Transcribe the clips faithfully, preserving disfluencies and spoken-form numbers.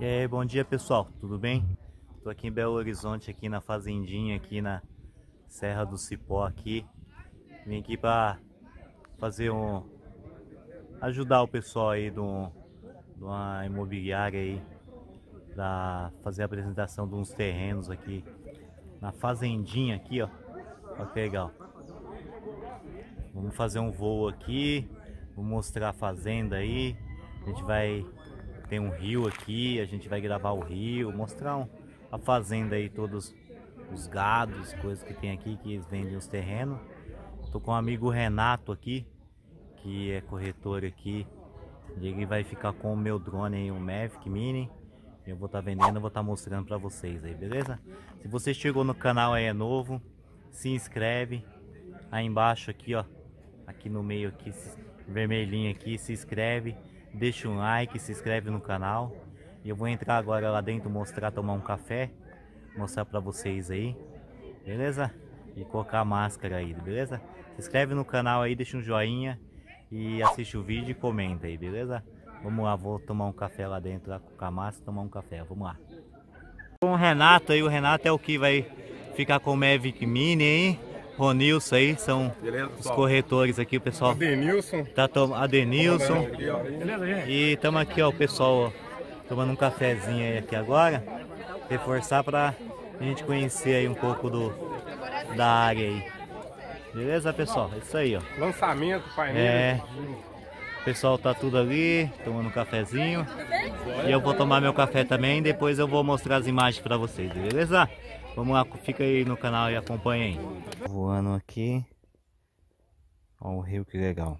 E aí, bom dia pessoal, tudo bem? Tô aqui em Belo Horizonte, aqui na fazendinha, aqui na Serra do Cipó aqui. Vim aqui para fazer um... ajudar o pessoal aí de, um, de uma imobiliária aí, para fazer a apresentação de uns terrenos aqui na fazendinha aqui, ó. Olha que legal. Vamos fazer um voo aqui, vou mostrar a fazenda aí. A gente vai... tem um rio aqui, a gente vai gravar o rio, mostrar um, a fazenda aí, todos os gados, coisas que tem aqui, que eles vendem os terrenos. Tô com um amigo Renato aqui, que é corretor aqui. Ele vai ficar com o meu drone aí, um Mavic Mini. Eu vou estar tá vendendo, eu vou estar tá mostrando para vocês aí, beleza? Se você chegou no canal aí, é novo, se inscreve. Aí embaixo aqui, ó, aqui no meio aqui, vermelhinho aqui, se inscreve. Deixa um like, se inscreve no canal. E eu vou entrar agora lá dentro, mostrar, tomar um café, mostrar pra vocês aí, beleza? E colocar a máscara aí, beleza? Se inscreve no canal aí, deixa um joinha e assiste o vídeo e comenta aí, beleza? Vamos lá, vou tomar um café lá dentro, lá com a máscara, tomar um café, vamos lá. Com o Renato aí, o Renato é o que vai ficar com o Mavic Mini aí. Ronilson aí, são beleza, os corretores aqui, o pessoal. Adenilson. Tá tom... Adenilson. Beleza, gente? E estamos aqui, ó, o pessoal ó, tomando um cafezinho aí aqui agora. Reforçar pra gente conhecer aí um pouco do, da área aí. Beleza, pessoal? É isso aí, ó. Lançamento, painel. É. O pessoal tá tudo ali, tomando um cafezinho. E eu vou tomar meu café também, depois eu vou mostrar as imagens pra vocês, beleza? Vamos lá, fica aí no canal e acompanha aí. Voando aqui. Olha o rio, que legal.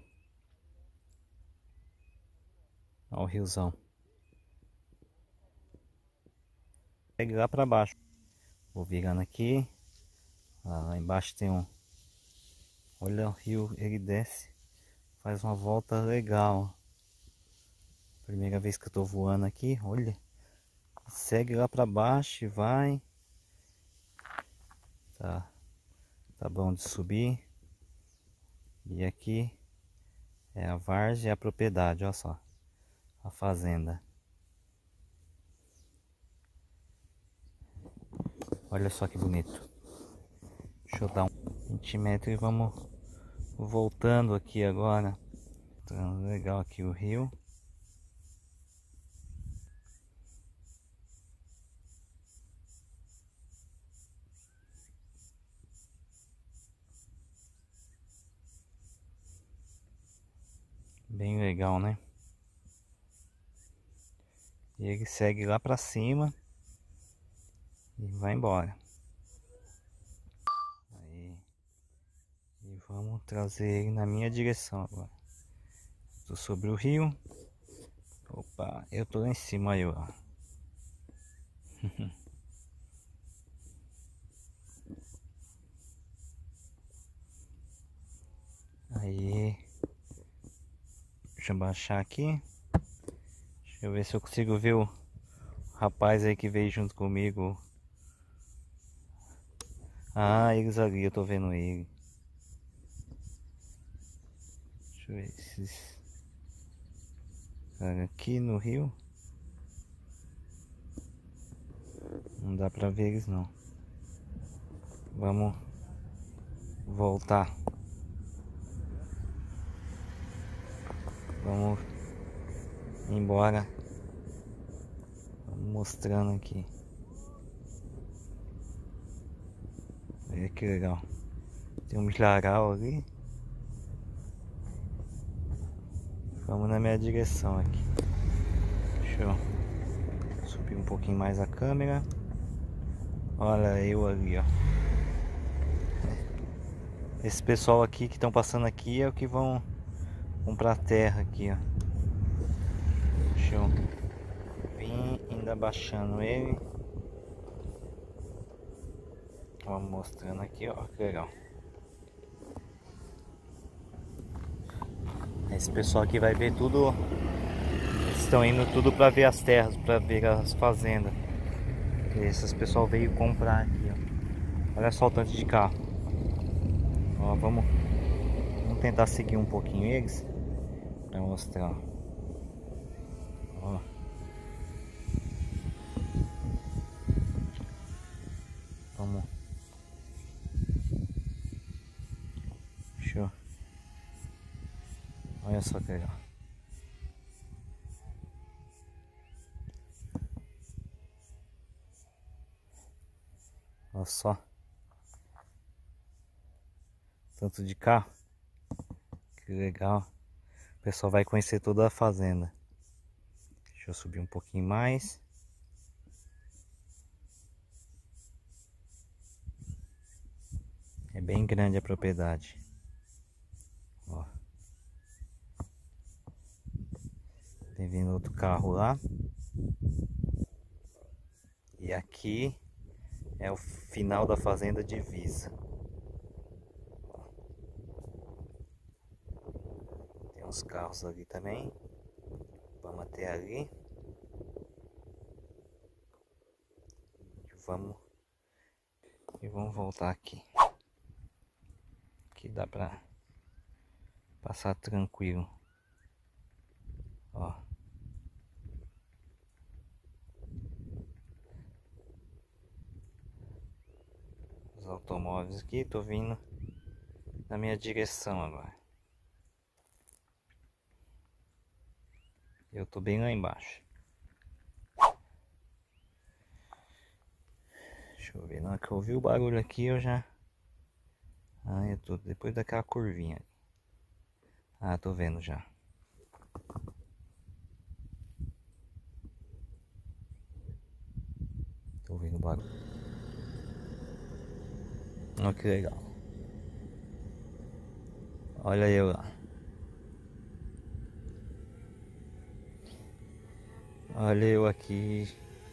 Olha o riozão. Pegue lá pra baixo. Vou virando aqui. Lá embaixo tem um... olha o rio, ele desce. Faz uma volta legal. Primeira vez que eu tô voando aqui, olha. Segue lá pra baixo e vai. Tá, tá bom de subir. E aqui é a várzea e a propriedade, olha só. A fazenda. Olha só que bonito. Deixa eu dar um vinte metros e vamos voltando aqui agora. Tá legal aqui o rio. Bem legal, né? E ele segue lá pra cima e vai embora. Aí. E vamos trazer ele na minha direção agora. Estou sobre o rio. Opa, eu tô lá em cima aí, ó. Aí. Deixa eu baixar aqui. Deixa eu ver se eu consigo ver o rapaz aí que veio junto comigo. Ah, eles ali, eu tô vendo ele. Deixa eu ver esses cara aqui no rio. Não dá pra ver eles não. Vamos voltar. Vamos embora. Vamos mostrando aqui. Olha que legal. Tem um milharal ali. Vamos na minha direção aqui. Deixa eu subir um pouquinho mais a câmera. Olha eu ali, ó. Esse pessoal aqui que estão passando aqui é o que vão comprar terra aqui, ó. Deixa eu vir ainda baixando ele. Vamos mostrando aqui, ó, que legal. Esse pessoal aqui vai ver tudo. Eles estão indo tudo para ver as terras, para ver as fazendas. Esse pessoal veio comprar aqui, ó. Olha só o tanto de carro. Ó, vamos, vamos tentar seguir um pouquinho eles para mostrar. Ó. Vamos. Show. Olha só que legal. Olha só. Tanto de carro. Que legal. O pessoal vai conhecer toda a fazenda. Deixa eu subir um pouquinho mais. É bem grande a propriedade. Ó. Tem vindo outro carro lá. E aqui é o final da fazenda divisa. Tem uns carros ali também. Vamos até ali. E vamos, e vamos voltar aqui. Aqui dá pra passar tranquilo. Ó. Os automóveis aqui, tô vindo na minha direção agora. Eu tô bem lá embaixo. Deixa eu ver, na hora que eu ouvi o barulho aqui eu já... Ah, eu tô depois daquela curvinha. Ah, tô vendo já. Tô ouvindo o barulho. Olha que legal. Olha eu lá. Olha eu aqui.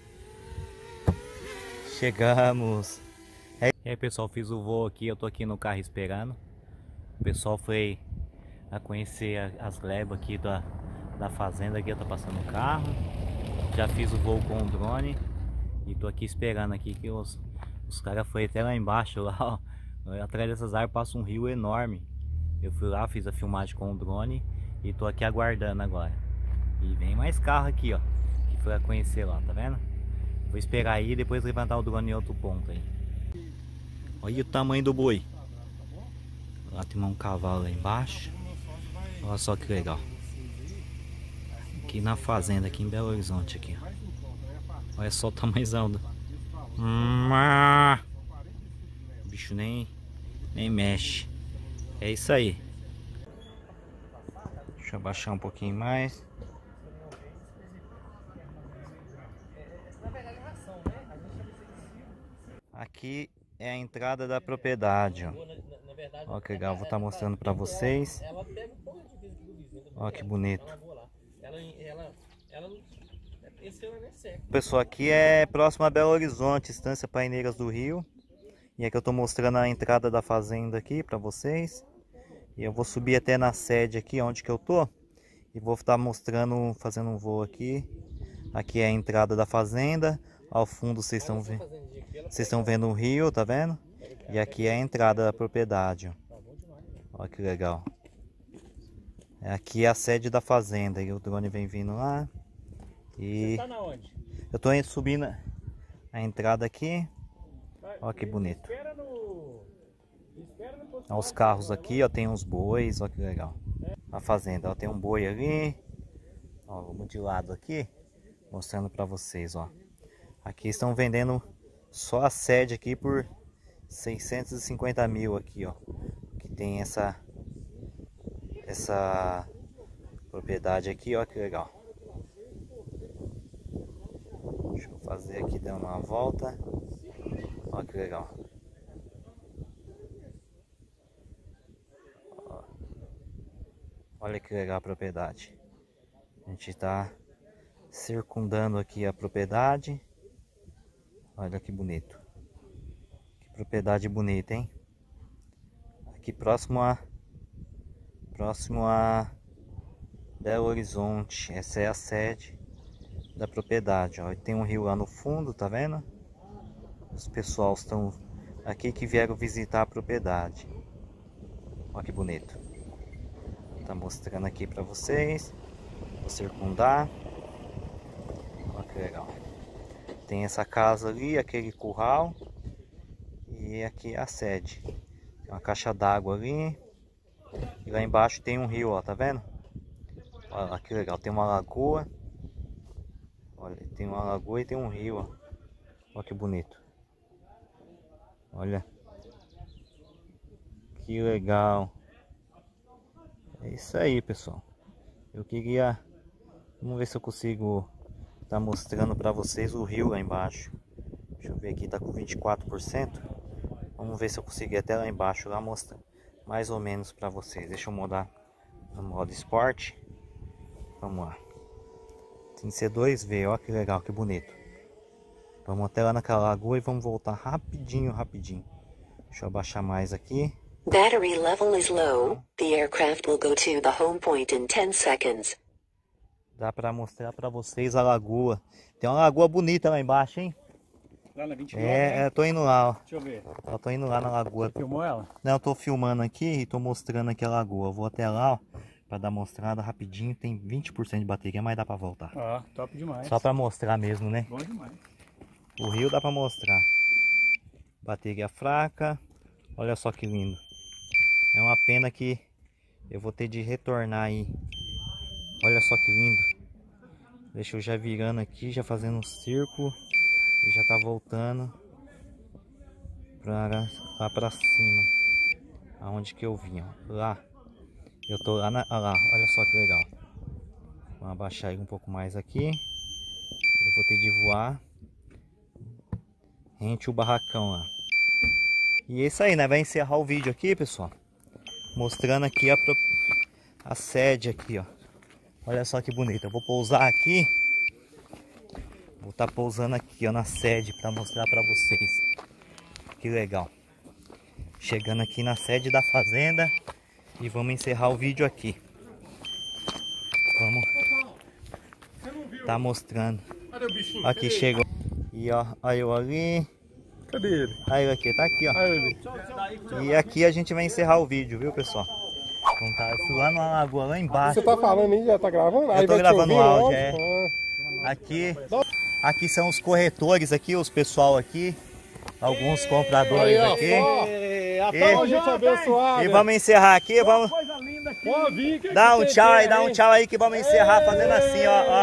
Chegamos. E aí pessoal, fiz o voo aqui. Eu tô aqui no carro esperando. O pessoal foi a conhecer as glebas aqui da, da fazenda. Aqui eu tô passando o carro. Já fiz o voo com o drone. E tô aqui esperando aqui que os, os caras foram até lá embaixo. Lá, ó. Atrás dessas árvores passa um rio enorme. Eu fui lá, fiz a filmagem com o drone. E tô aqui aguardando agora. E vem mais carro aqui, ó. Que foi a conhecer lá, tá vendo? Vou esperar aí e depois levantar o drone em outro ponto aí. Olha o tamanho do boi. Lá tem um cavalo lá embaixo. Olha só que legal. Aqui na fazenda, aqui em Belo Horizonte aqui. Olha só o tamanhozão do... O bicho nem, nem mexe. É isso aí. Deixa eu abaixar um pouquinho mais. Aqui é a entrada da propriedade, ó. Ó que legal, vou estar mostrando para vocês. Ó que bonito. Pessoal, aqui é próximo a Belo Horizonte, Estância Paineiras do Rio. E aqui eu tô mostrando a entrada da fazenda aqui para vocês. E eu vou subir até na sede aqui, onde que eu tô. E vou estar mostrando, fazendo um voo aqui. Aqui é a entrada da fazenda. Ao fundo vocês estão vendo, vocês estão vendo o rio, tá vendo? E aqui é a entrada da propriedade. Olha que legal. Aqui é a sede da fazenda. E o drone vem vindo lá. E Você tá na onde? eu tô subindo a entrada aqui. Olha que bonito. Olha os carros aqui, ó, tem uns bois, olha que legal. A fazenda, ó, tem um boi ali. Ó, vamos de lado aqui, mostrando para vocês, ó. Aqui estão vendendo só a sede aqui por seiscentos e cinquenta mil aqui, ó. Que tem essa essa propriedade aqui, ó, que legal. Deixa eu fazer aqui dando uma volta. Olha que legal. Olha que legal a propriedade. A gente está circundando aqui a propriedade. Olha que bonito. Que propriedade bonita, hein? Aqui próximo a próximo a Belo Horizonte. Essa é a sede da propriedade, ó. E tem um rio lá no fundo, tá vendo? Os pessoal estão aqui que vieram visitar a propriedade. Olha que bonito. Tá mostrando aqui para vocês. Vou circundar. Olha que legal. Tem essa casa ali, aquele curral. E aqui é a sede. Tem uma caixa d'água ali. E lá embaixo tem um rio, ó, tá vendo? Olha lá que legal, tem uma lagoa. Olha, tem uma lagoa e tem um rio, ó. Olha que bonito. Olha. Que legal. É isso aí, pessoal. Eu queria... Vamos ver se eu consigo estar tá mostrando para vocês o rio lá embaixo. Deixa eu ver aqui, tá com vinte e quatro por cento. Vamos ver se eu consigo ir até lá embaixo lá mostrar mais ou menos para vocês. Deixa eu mudar no modo esporte. Vamos lá. Tem C dois V, olha que legal, que bonito. Vamos até lá naquela lagoa e vamos voltar rapidinho, rapidinho. Deixa eu abaixar mais aqui. Battery level is low. The aircraft will go to the home point in ten seconds. Dá para mostrar para vocês a lagoa. Tem uma lagoa bonita lá embaixo, hein? Lá na vinte e nove, É, né? eu tô indo lá, ó. Deixa eu ver. Eu tô indo lá na lagoa. Você filmou ela? Não, eu tô filmando aqui e tô mostrando aqui a lagoa. Eu vou até lá, ó, pra dar mostrada rapidinho. Tem vinte por cento de bateria, mas dá pra voltar. Ó, top demais. Só pra mostrar mesmo, né? Bom demais. O rio dá pra mostrar. Bateria fraca. Olha só que lindo. É uma pena que eu vou ter de retornar aí. Olha só que lindo. Deixa eu já virando aqui, já fazendo um círculo. E já tá voltando pra, lá pra cima. Aonde que eu vim, ó. Lá. Eu tô lá, na, lá, olha só que legal. Vamos abaixar aí um pouco mais aqui. Eu vou ter de voar rente o barracão lá. E é isso aí, né? Vai encerrar o vídeo aqui, pessoal. Mostrando aqui a, a sede aqui, ó. Olha só que bonito. Eu vou pousar aqui. Vou estar pousando aqui, ó, na sede para mostrar para vocês. Que legal. Chegando aqui na sede da fazenda. E vamos encerrar o vídeo aqui. Vamos tá mostrando. Cadê o bichinho? Aqui Cadê? chegou. E ó, aí eu ali. Cadê ele? Aí ele aqui, tá aqui, ó. Aí ele. E aqui a gente vai encerrar o vídeo, viu, pessoal? Então tá, eu fui lá na lagoa, lá embaixo. Você tá falando aí, já tá gravando? Eu tô gravando o áudio, é. Ah. Aqui, aqui são os corretores aqui, os pessoal aqui. Alguns compradores Aí, ó, aqui. só. Até a gente abençoado. E vamos encerrar aqui, vamos. Pô, vi, que Dá que um você tchau quer, aí, dá um hein? tchau aí que vamos encerrar fazendo assim, ó, ó.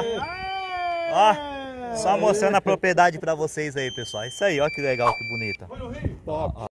Ó, só mostrando a propriedade pra vocês aí, pessoal. Isso aí, ó que legal, que bonita. Top.